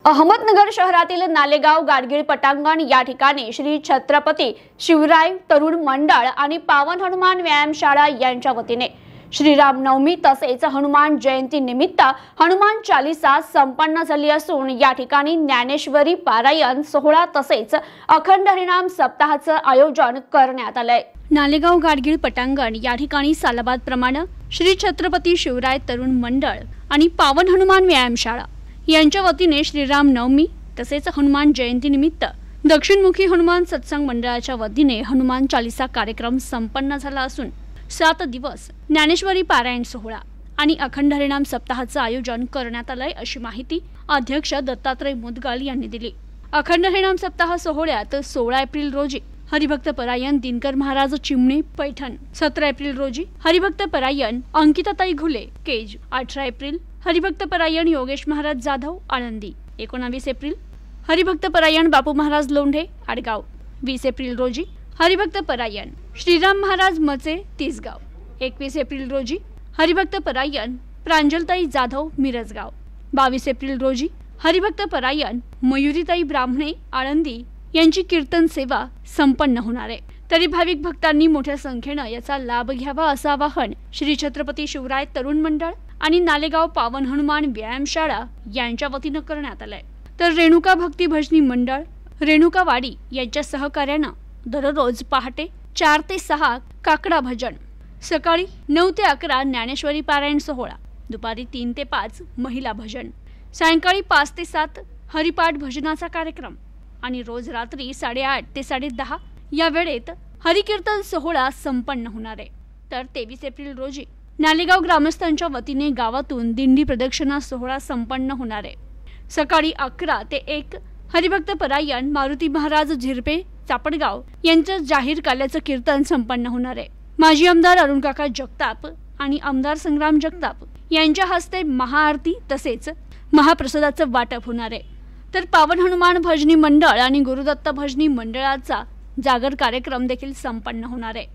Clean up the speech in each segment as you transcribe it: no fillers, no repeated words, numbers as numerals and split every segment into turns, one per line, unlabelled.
अहमदनगर शहरातील नालेगाव गाडगीळ पटांगण या ठिकाणी श्री छत्रपती शिवराय तरुण मंडळ आणि पावन हनुमान व्यायामशाळा यांच्या वतीने श्रीराम नवमी तसेच हनुमान जयंती निमित्त हनुमान चालीसा संपन्न झाली असून या ठिकाणी ज्ञानेश्वरी पारायण सोहळा तसेच अखंड हरिनाम सप्ताहाचे आयोजन करण्यात आले। नालेगाव गाडगीळ पटांगण या ठिकाणी सालाबाद प्रमाणे श्री छत्रपती शिवराय तरुण मंडळ आणि पावन हनुमान व्यायामशाळा यांच्या वतीने श्रीराम नवमी तसेच हनुमान जयंती निमित्त दक्षिणमुखी हनुमान सत्संग मंडळाच्या वतीने हनुमान चालीसा कार्यक्रम संपन्न झाला असून 7 दिवस ज्ञानेश्वरी पारायण सोहळा आणि अखंड हरिनाम सप्ताहाचे आयोजन करण्यात आले अशी माहिती अध्यक्ष दत्तात्रय मुदगल यांनी दिली। अखंड हरिनाम सप्ताह सोहळ्यात 16 एप्रिल रोजी हरिभक्त परायण दिनकर महाराज चिमणे पैठण, 17 एप्रिल रोजी हरिभक्त परायण अंकिताताई घुले केज, 18 एप्रिल हरिभक्त परायण योगेश महाराज जाधव आनंदी, 19 एप्रिल हरिभक्त परायण बापू महाराज लोंढे आडगाव, 20 एप्रिल रोजी हरिभक्त परायण श्रीराम महाराज मचे तिसगाव, 21 एप्रिल रोजी हरिभक्त परायण प्रांजलताई जाधव मिरजगाव, 22 एप्रिल रोजी हरिभक्त परायण मयुरीताई ब्राह्मणे आळंदी यांची कीर्तन सेवा संपन्न होणार आहे। तरी भाविक भक्तांनी मोठ्या संख्येने याचा लाभ घ्यावा असं आवाहन श्री छत्रपती शिवराय तरुण मंडळ आणि नालेगाव पावन हनुमान व्यायामशाळा यांच्या वतीने करण्यात आलंय। तर रेणुका भक्ती भजनी मंडळ रेणुकावाडी यांच्या सहकार्याने दररोज पहाटे 4 ते 6 काकडा भजन, सकाळी 9 ते 11 ज्ञानेश्वरी पारायण सोहळा, दुपारी 3 ते 5 महिला भजन, सायंकाळी 5 ते 7 हरिपाठ भजनाचा कार्यक्रम आणि रोज रात्री 8:30 ते 10:30 या वेळेत हरिकीर्तन सोहळा संपन्न होणार आहे। तर 23 एप्रिल रोजी नालेगाव ग्रामस्थांच्या वतीने गावातून दिंडी प्रदक्षिणा सोहळा संपन्न होणार आहे। सकाळी 11 ते 1 हरिभक्त परायण मारुती महाराज झिरपे चापडगाव यांचं जाहीर काल्याचं कीर्तन संपन्न होणार आहे। माजी आमदार अरुण काका जगताप आणि आमदार संग्राम जगताप यांच्या हस्ते महाआरती तसेच महाप्रसादाचं वाटप होणार आहे। तर पावन हनुमान भजनी मंडळ आणि गुरुदत्त भजनी मंडळाचा जागर कार्यक्रम देखील संपन्न होणार आहे।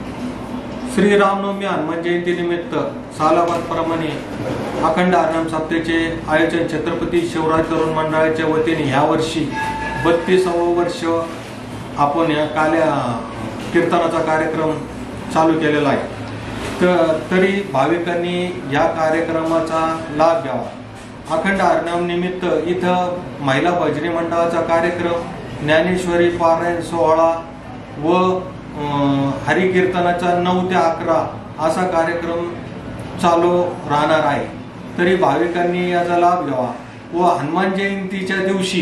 श्रीरामनवमी हनुमान जयंती निमित्त सालाबाद प्रमाणे अखंड हरिनाम सप्ताहाचे आयोजन छत्रपती शिवराय तरुण मंडळाच्या वतीने या वर्षी 32वे वर्ष आपण या काल्या कीर्तनाचा कार्यक्रम चालू केलेला आहे। तरी भाविकांनी या कार्यक्रमाचा लाभ घ्यावा। अखंड हरिनाम निमित्त इथं महिला भजनी मंडळाचा कार्यक्रम, ज्ञानेश्वरी पारायण सोहळा व हरिकीर्तनाचा 9 ते 11 असा कार्यक्रम चालू राहणार आहे। तरी भाविकांनी याचा लाभ घ्यावा व हनुमान जयंतीच्या दिवशी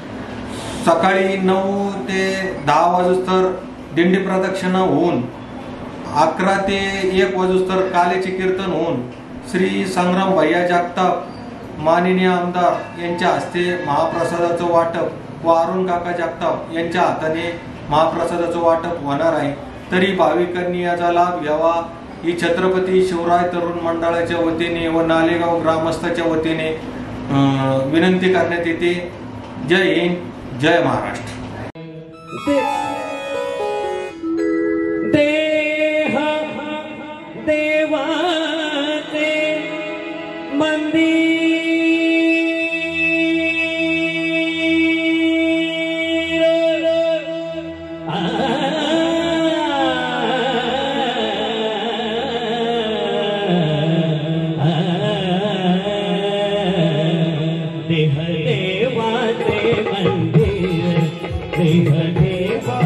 सकाळी 9 ते 10 वाजता दिंडी प्रदक्षिणा होऊन 11 ते 1 वाजता काल्याचे कीर्तन होऊन श्री संग्राम भैया जगताप माननीय आमदार यांच्या हस्ते महाप्रसादाचं वाटप व अरुण काका जगताप यांच्या हाताने महाप्रसादाचं वाटप होणार आहे। तरी भाविकांनी याचा लाभ घ्यावा ही छत्रपती शिवराय तरुण मंडळाच्या वतीने व नालेगाव ग्रामस्थाच्या वतीने विनंती करण्यात येते। जय हिंद, जय महाराष्ट्र।
देह देवाचे मंदिर देह देवाचे मंदिर, देह देवा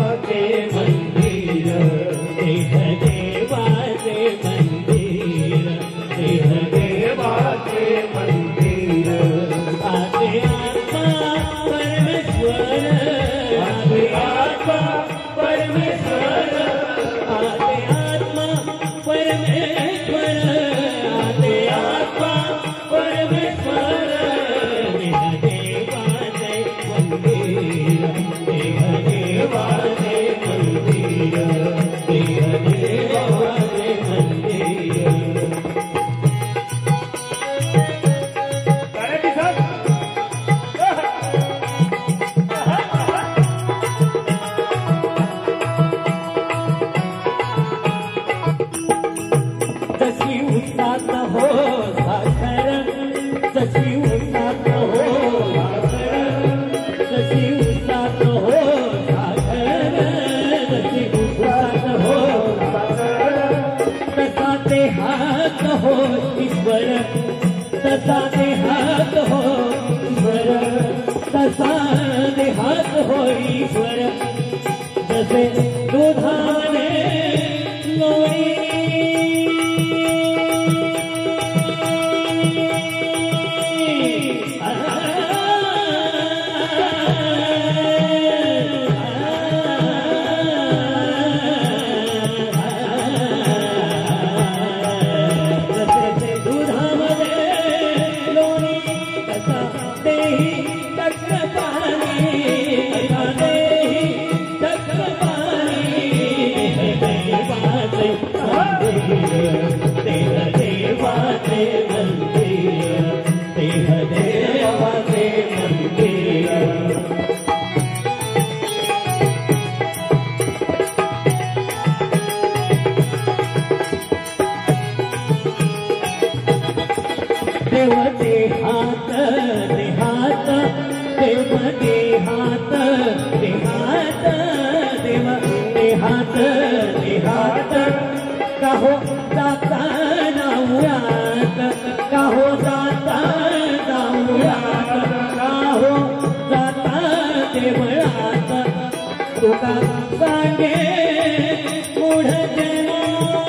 देव देहात देहात देव देहात देहात देव देहात देहात काहो जाता नाऊयात काहो जाता नाऊयात काहो जाता देवळात तुका सांगे मूढ जना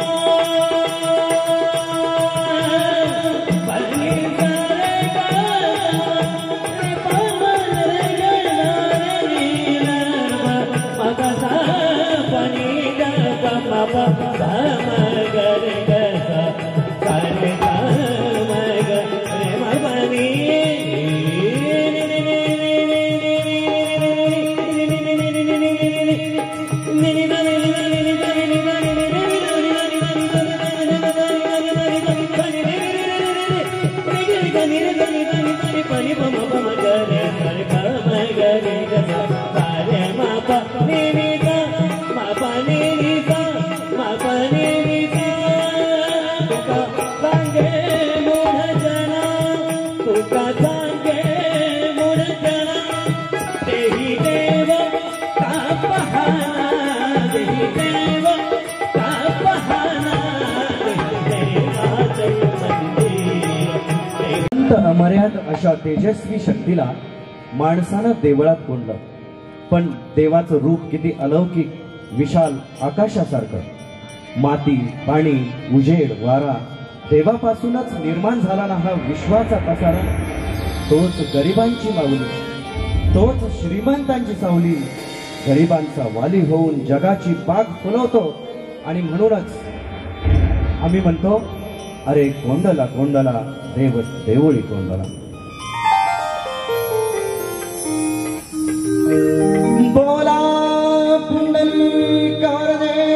अमर्याद अशा तेजस्वी शक्तीला माणसानं देवळात कोंडलं, पण देवाचं रूप किती अलौकिक, विशाल आकाशासारखं. माती, पाणी, उजेड, वारा देवापासूनच निर्माण झाला ना हा विश्वाचा पसारा. तोच गरिबांची माऊली, तोच श्रीमंतांची सावली, गरिबांचा वाली होऊन जगाची बाग फुलवतो. आणि म्हणूनच आम्ही म्हणतो, अरे कोंडला कोंडला देव देवळी कोंडला. बोला पुंडलिकावर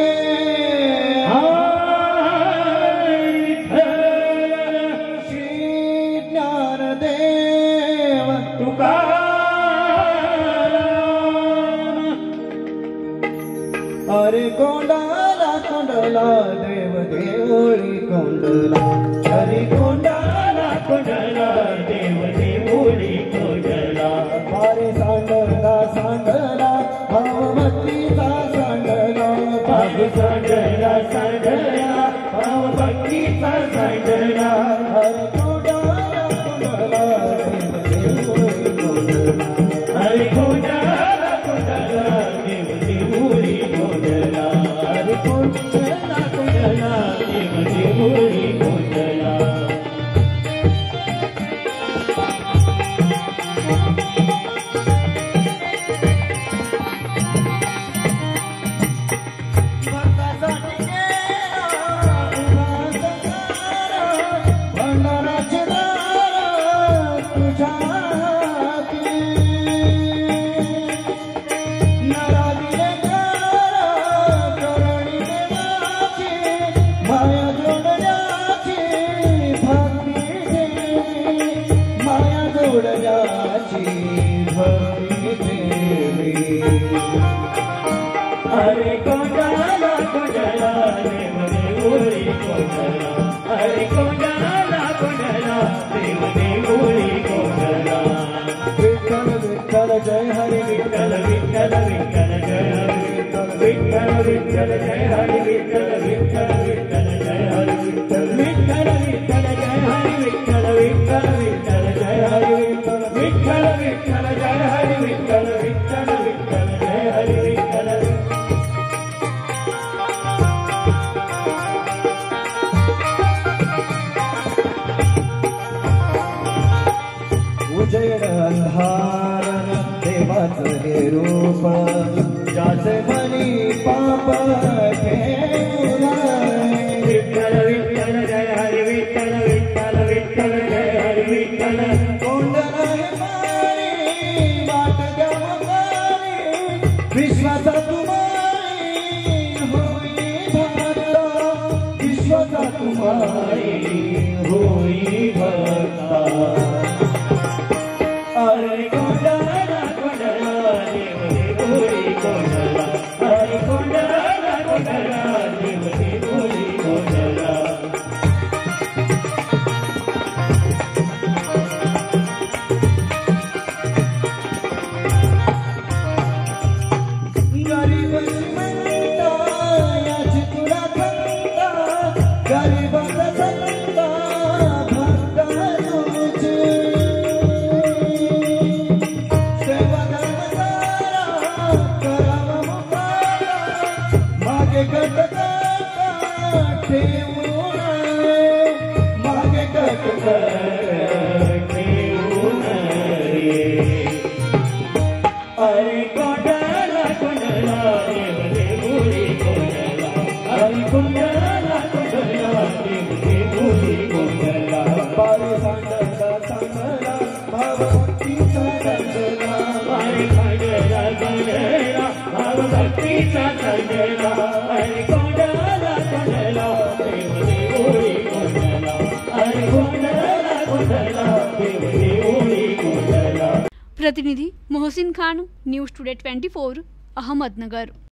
श्री ज्ञानदेव तुकाराम. अरे कोंडाला कोंडला देव देवळी कोंडला. अरे कोंडाला कोंडला देव देवळी कोंडला. अरे सांडला सांडला भावभक्तीचा सांडला. भाव सांडला सांडला भावभक्तीचा सांडला. अरे कोंडाला कोंडला देव देवळी कोंडला. अरे कोंडाला कोंडला देव देवळी कोंडला. अरे कोंडाला कोंडला देव देवळी कोंडला. अरे कोंडाला कोंडला देव देवळी कोंडला. अरे कोंडाला कोंडला देव देवळी कोंडला. विठ्ठल विठ्ठल जय हरी विठ्ठल विठ्ठल विठ्ठल जय हरी विठ्ठल विठ्ठल जय हरी विठ्ठल विठ्ठल विठ्ठल जय हरी विठ्ठल विठ्ठल विठ्ठल जय हरी विठ्ठल विठ्ठल विठ्ठल जय हरी विठ्ठल विठ्ठल विठ्ठल जय हरी विठ्ठल विठ्ठल विठ्ठल जय हरी विठ्ठल. उजेड अंधार देवाचं हे रूप, ज्याचे मनी पाप विठ्ठल विठ्ठल जय हरी विठ्ठल विठ्ठल विठ्ठल जय हरी विठ्ठल. कोंडला मारी वाट गवमारी विश्वासा तुम्हारी होई भक्ता. विश्वासा तुम्हारी होई भक्ता. अरे कोंडाला कोंडला देव देवळी कोंडला. अरे कोंडाला कोंडला देव देवळी कोंडला. ठेवून मागे कटकर ठेवून रे अरे कोंडाला कोंडाला देव देऊळी कोंडाला अरे कोंडाला कोंडाला देव देऊळी कोंडाला बारे सांडला सांडला भावभक्तीचा सांडला बारे सांडला सांडला भावभक्तीचा सांडला अरे कोंडाला कोंडाला देव देऊळी कोंडाला अरे कोंडाला कोंडाला देव देऊळी कोंडाला।
प्रतिनिधी मोहसिन खान, न्यूज टुडे 24, अहमदनगर।